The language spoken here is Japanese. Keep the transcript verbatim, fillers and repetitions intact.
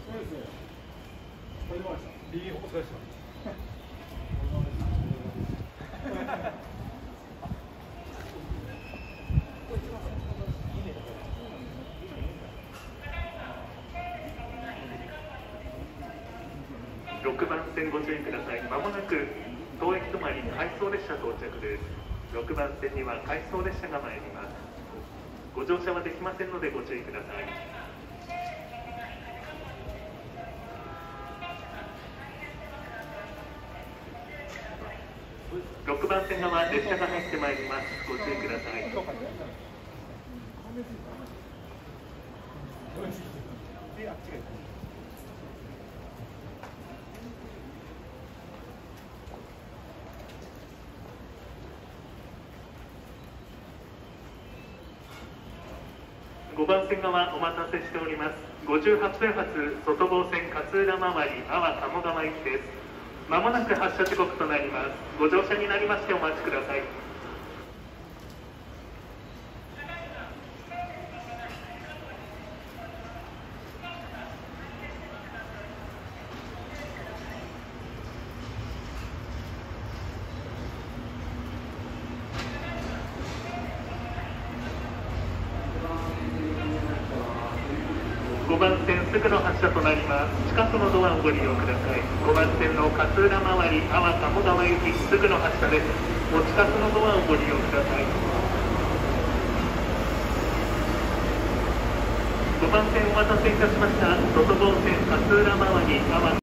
そうですね。これでもらいました。いいお疲れ様です。 ろくばん線ご注意ください。まもなく当駅止まり回送列車到着です。ろくばん線には回送列車が参ります。ご乗車はできませんのでご注意ください。ろくばん線側列車が入ってまいります。ご注意ください。ごばん線側お待たせしております。ごじゅうはちふん発外房線勝浦回り阿波鴨川行きです。まもなく発車時刻となります。ご乗車になりましてお待ちください。ごばん線すぐの発車となります。近くのドアをご利用ください。ごばん線の勝浦回り阿波鴨川行きすぐの発車です。お近くのドアをご利用ください。ごばん線お待たせいたしました。外房線勝浦回り阿波